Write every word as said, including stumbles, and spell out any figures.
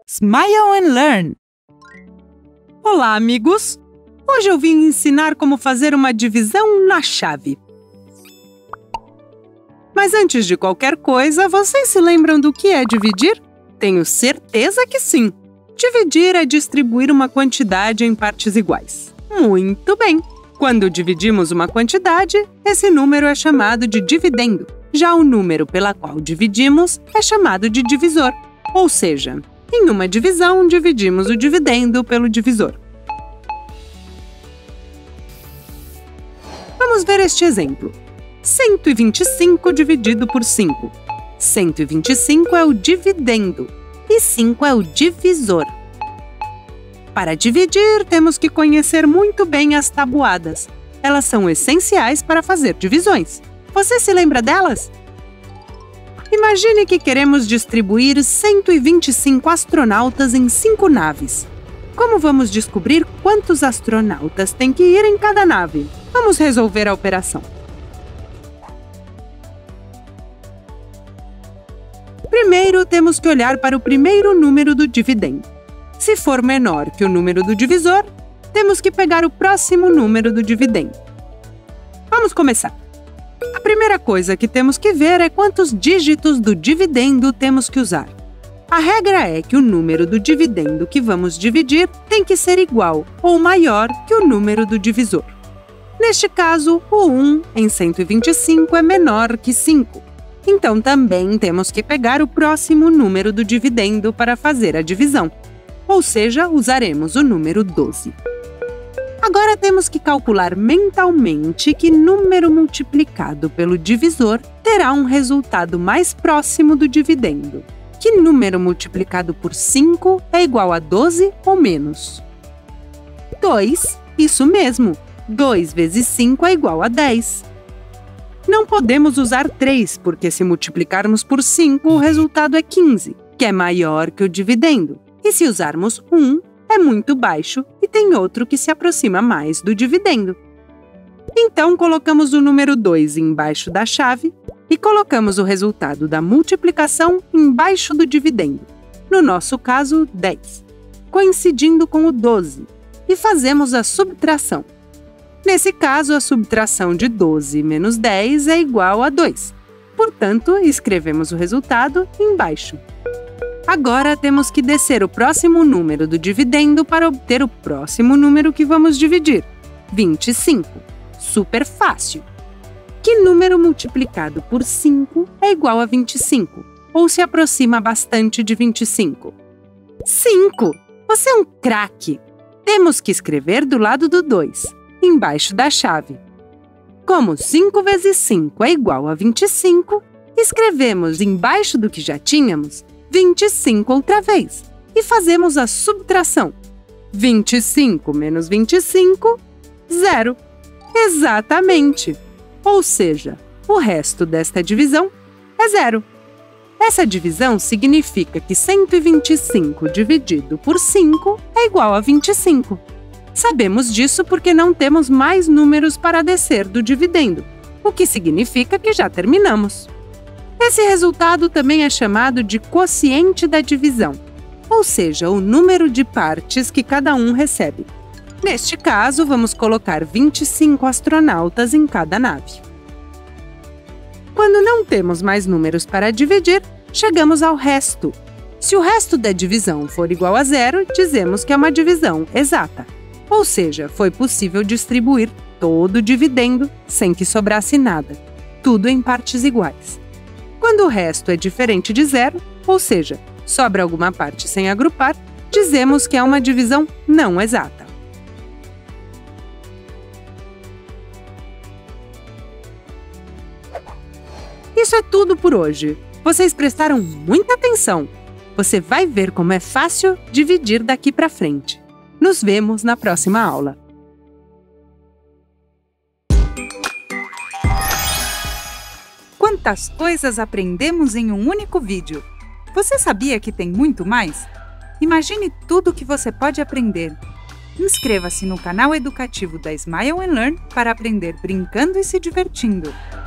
Smile and Learn! Olá, amigos! Hoje eu vim ensinar como fazer uma divisão na chave. Mas antes de qualquer coisa, vocês se lembram do que é dividir? Tenho certeza que sim! Dividir é distribuir uma quantidade em partes iguais. Muito bem! Quando dividimos uma quantidade, esse número é chamado de dividendo. Já o número pela qual dividimos é chamado de divisor. Ou seja, em uma divisão, dividimos o dividendo pelo divisor. Vamos ver este exemplo. cento e vinte e cinco dividido por cinco. cento e vinte e cinco é o dividendo e cinco é o divisor. Para dividir, temos que conhecer muito bem as tabuadas. Elas são essenciais para fazer divisões. Você se lembra delas? Imagine que queremos distribuir cento e vinte e cinco astronautas em cinco naves. Como vamos descobrir quantos astronautas tem que ir em cada nave? Vamos resolver a operação. Primeiro, temos que olhar para o primeiro número do dividendo. Se for menor que o número do divisor, temos que pegar o próximo número do dividendo. Vamos começar. A primeira coisa que temos que ver é quantos dígitos do dividendo temos que usar. A regra é que o número do dividendo que vamos dividir tem que ser igual ou maior que o número do divisor. Neste caso, o um em cento e vinte e cinco é menor que cinco. Então, também temos que pegar o próximo número do dividendo para fazer a divisão. Ou seja, usaremos o número doze. Agora temos que calcular mentalmente que número multiplicado pelo divisor terá um resultado mais próximo do dividendo. Que número multiplicado por cinco é igual a doze ou menos? dois, isso mesmo! dois vezes cinco é igual a dez. Não podemos usar três, porque se multiplicarmos por cinco, o resultado é quinze, que é maior que o dividendo. E se usarmos um, é muito baixo e tem outro que se aproxima mais do dividendo. Então, colocamos o número dois embaixo da chave e colocamos o resultado da multiplicação embaixo do dividendo, no nosso caso, dez, coincidindo com o doze, e fazemos a subtração. Nesse caso, a subtração de doze menos dez é igual a dois. Portanto, escrevemos o resultado embaixo. Agora, temos que descer o próximo número do dividendo para obter o próximo número que vamos dividir, vinte e cinco. Super fácil! Que número multiplicado por cinco é igual a vinte e cinco, ou se aproxima bastante de vinte e cinco? cinco! Você é um craque! Temos que escrever do lado do dois, embaixo da chave. Como cinco vezes cinco é igual a vinte e cinco, escrevemos embaixo do que já tínhamos vinte e cinco outra vez e fazemos a subtração. vinte e cinco menos vinte e cinco, zero. Exatamente! Ou seja, o resto desta divisão é zero. Essa divisão significa que cento e vinte e cinco dividido por cinco é igual a vinte e cinco. Sabemos disso porque não temos mais números para descer do dividendo, o que significa que já terminamos. Esse resultado também é chamado de quociente da divisão, ou seja, o número de partes que cada um recebe. Neste caso, vamos colocar vinte e cinco astronautas em cada nave. Quando não temos mais números para dividir, chegamos ao resto. Se o resto da divisão for igual a zero, dizemos que é uma divisão exata. Ou seja, foi possível distribuir todo o dividendo sem que sobrasse nada, tudo em partes iguais. Quando o resto é diferente de zero, ou seja, sobra alguma parte sem agrupar, dizemos que é uma divisão não exata. Isso é tudo por hoje. Vocês prestaram muita atenção. Você vai ver como é fácil dividir daqui para frente. Nos vemos na próxima aula. Quantas coisas aprendemos em um único vídeo! Você sabia que tem muito mais? Imagine tudo o que você pode aprender. Inscreva-se no canal educativo da Smile and Learn para aprender brincando e se divertindo.